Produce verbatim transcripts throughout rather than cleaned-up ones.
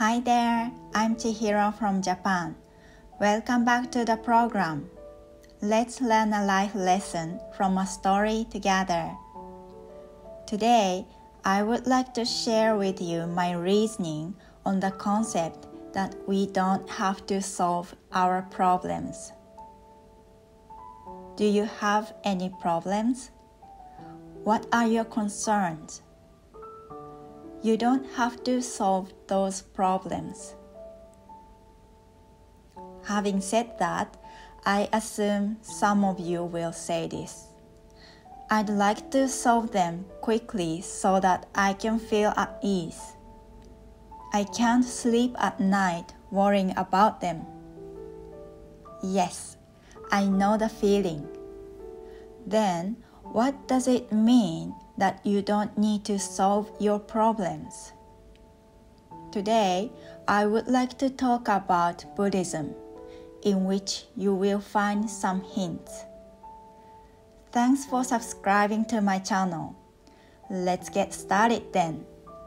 Hi there, I'm Chihiro from Japan. Welcome back to the program. Let's learn a life lesson from a story together. Today, I would like to share with you my reasoning on the concept that we don't have to solve our problems. Do you have any problems? What are your concerns? You don't have to solve those problems. Having said that, I assume some of you will say this. I'd like to solve them quickly so that I can feel at ease. I can't sleep at night worrying about them. Yes, I know the feeling. Then, what does it mean that you don't need to solve your problems? Today, I would like to talk about Buddhism, in which you will find some hints. Thanks for subscribing to my channel. Let's get started then.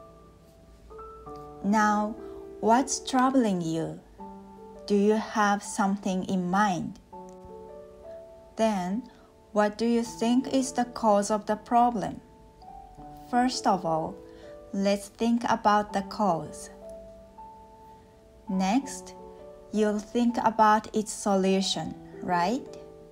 Now, what's troubling you? Do you have something in mind? Then, what do you think is the cause of the problem? First of all, let's think about the cause. Next, you'll think about its solution, right?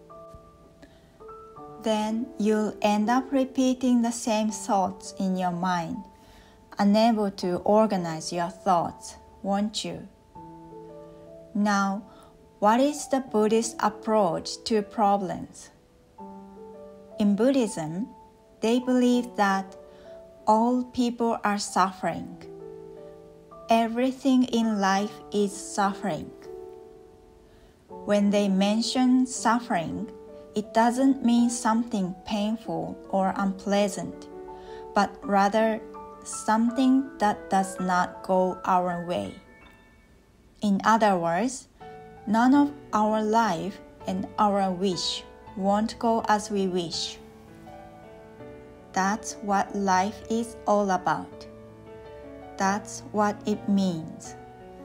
Then you'll end up repeating the same thoughts in your mind, unable to organize your thoughts, won't you? Now, what is the Buddhist approach to problems? In Buddhism, they believe that all people are suffering. Everything in life is suffering. When they mention suffering, it doesn't mean something painful or unpleasant, but rather something that does not go our way. In other words, none of our life and our wish won't go as we wish. That's what life is all about. That's what it means.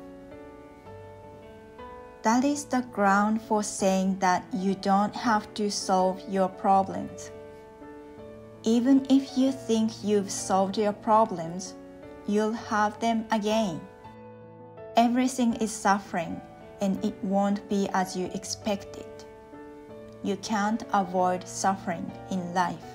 That is the ground for saying that you don't have to solve your problems. Even if you think you've solved your problems, you'll have them again. Everything is suffering, and it won't be as you expected. You can't avoid suffering in life.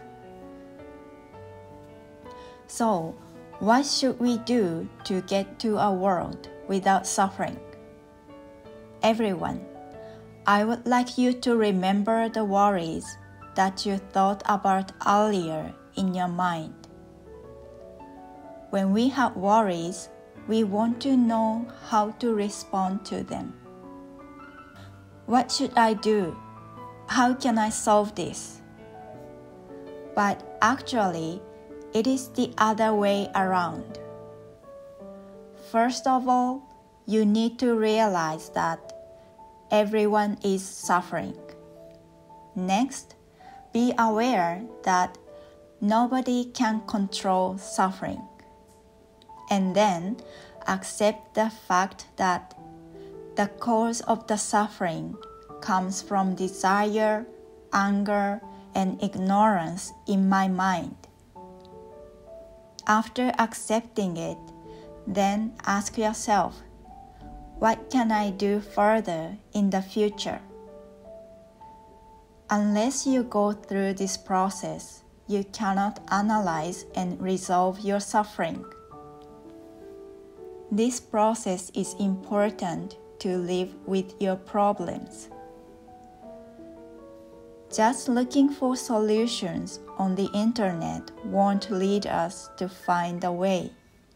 So, what should we do to get to a world without suffering? Everyone, I would like you to remember the worries that you thought about earlier in your mind. When we have worries, we want to know how to respond to them. What should I do? How can I solve this? But actually, it is the other way around. First of all, you need to realize that everyone is suffering. Next, be aware that nobody can control suffering. And then, accept the fact that the cause of the suffering comes from desire, anger, and ignorance in my mind. After accepting it, then ask yourself, what can I do further in the future? Unless you go through this process, you cannot analyze and resolve your suffering. This process is important to live with your problems. Just looking for solutions on the internet won't lead us to find a way.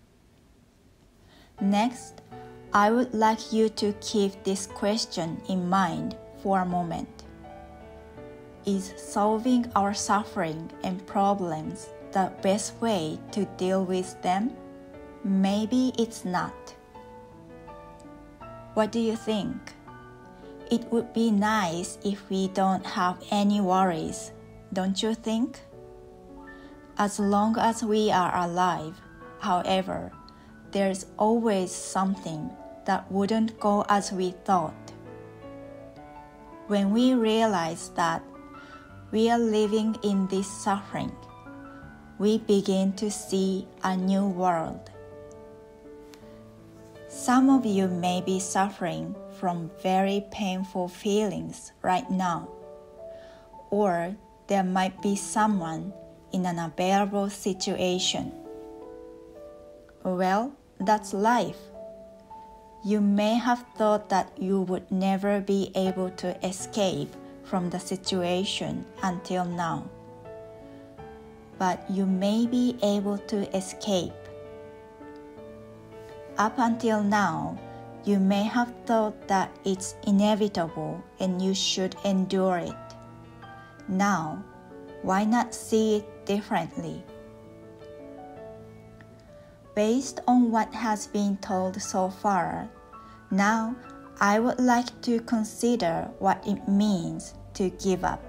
Next, I would like you to keep this question in mind for a moment. Is solving our suffering and problems the best way to deal with them? Maybe it's not. What do you think? It would be nice if we don't have any worries, don't you think? As long as we are alive, however, there's always something that wouldn't go as we thought. When we realize that we are living in this suffering, we begin to see a new world. Some of you may be suffering from very painful feelings right now, or there might be someone in an unbearable situation. Well, that's life. You may have thought that you would never be able to escape from the situation until now. But you may be able to escape. Up until now, you may have thought that it's inevitable and you should endure it. Now, why not see it differently? Based on what has been told so far, now I would like to consider what it means to give up.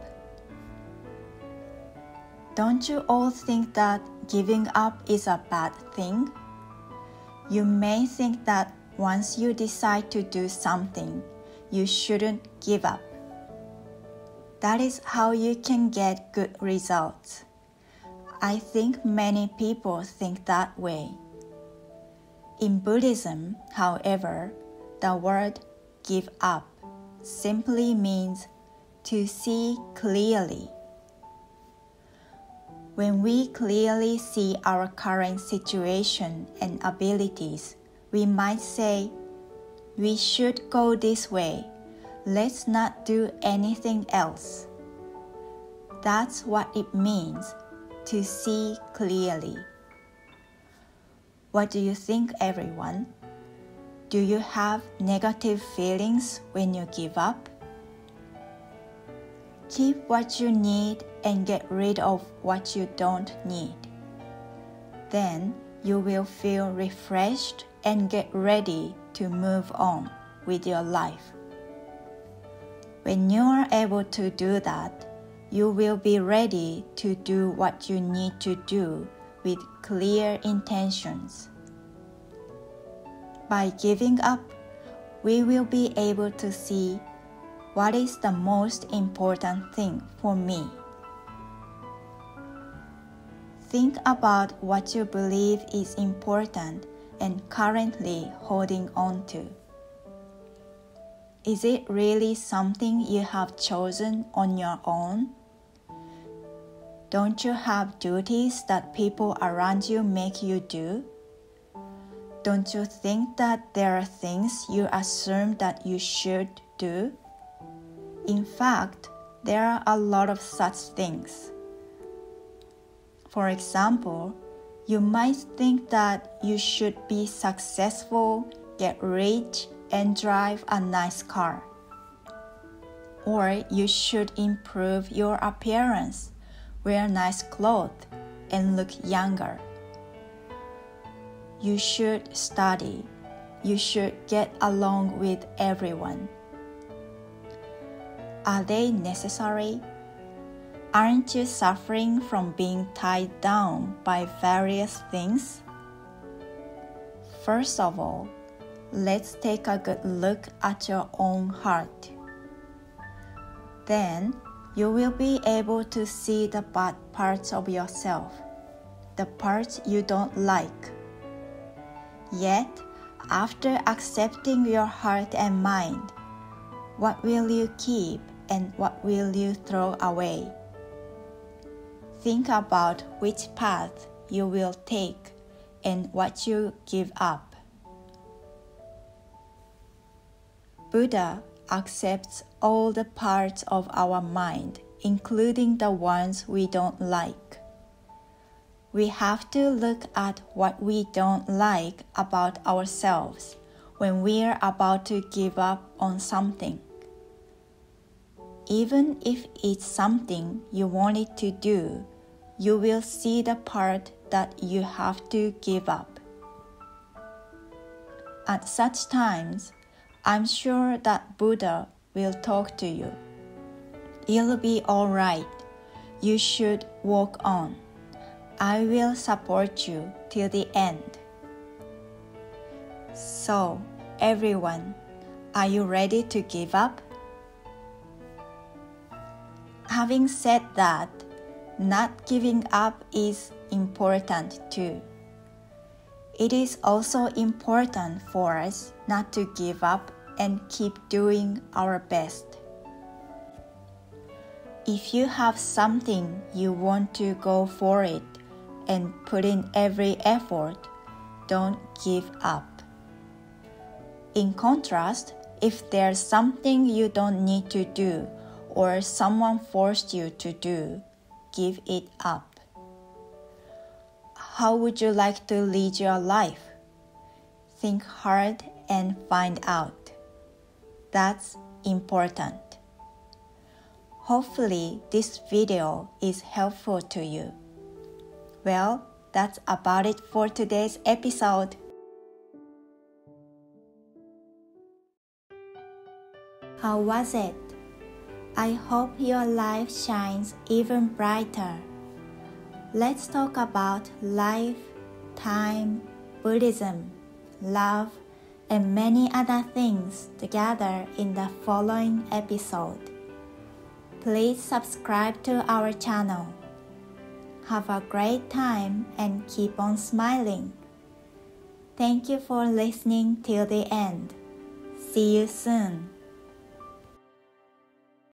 Don't you all think that giving up is a bad thing? You may think that once you decide to do something, you shouldn't give up. That is how you can get good results. I think many people think that way. In Buddhism, however, the word give up simply means to see clearly. When we clearly see our current situation and abilities, we might say, we should go this way. Let's not do anything else. That's what it means to see clearly. What do you think, everyone? Do you have negative feelings when you give up? Keep what you need and get rid of what you don't need. Then you will feel refreshed and get ready to move on with your life. When you are able to do that, you will be ready to do what you need to do with clear intentions. By giving up, we will be able to see what is the most important thing for me. Think about what you believe is important and currently holding on to. Is it really something you have chosen on your own? Don't you have duties that people around you make you do? Don't you think that there are things you assume that you should do? In fact, there are a lot of such things. For example, you might think that you should be successful, get rich, and drive a nice car. Or you should improve your appearance, wear nice clothes, and look younger. You should study. You should get along with everyone. Are they necessary? Aren't you suffering from being tied down by various things? First of all, let's take a good look at your own heart. Then you will be able to see the bad parts of yourself, the parts you don't like. Yet, after accepting your heart and mind, what will you keep and what will you throw away? Think about which path you will take and what you give up. Buddha accepts all the parts of our mind, including the ones we don't like. We have to look at what we don't like about ourselves when we are about to give up on something. Even if it's something you wanted to do, you will see the part that you have to give up. At such times, I'm sure that Buddha will talk to you. It'll be all right. You should walk on. I will support you till the end. So, everyone, are you ready to give up? Having said that, not giving up is important too. It is also important for us not to give up and keep doing our best. If you have something you want to go for it and put in every effort, don't give up. In contrast, if there's something you don't need to do or someone forced you to do, give it up. How would you like to lead your life? Think hard and find out. That's important. Hopefully, this video is helpful to you. Well, that's about it for today's episode. How was it? I hope your life shines even brighter. Let's talk about life, time, Buddhism, love, and many other things together in the following episode. Please subscribe to our channel. Have a great time and keep on smiling. Thank you for listening till the end. See you soon.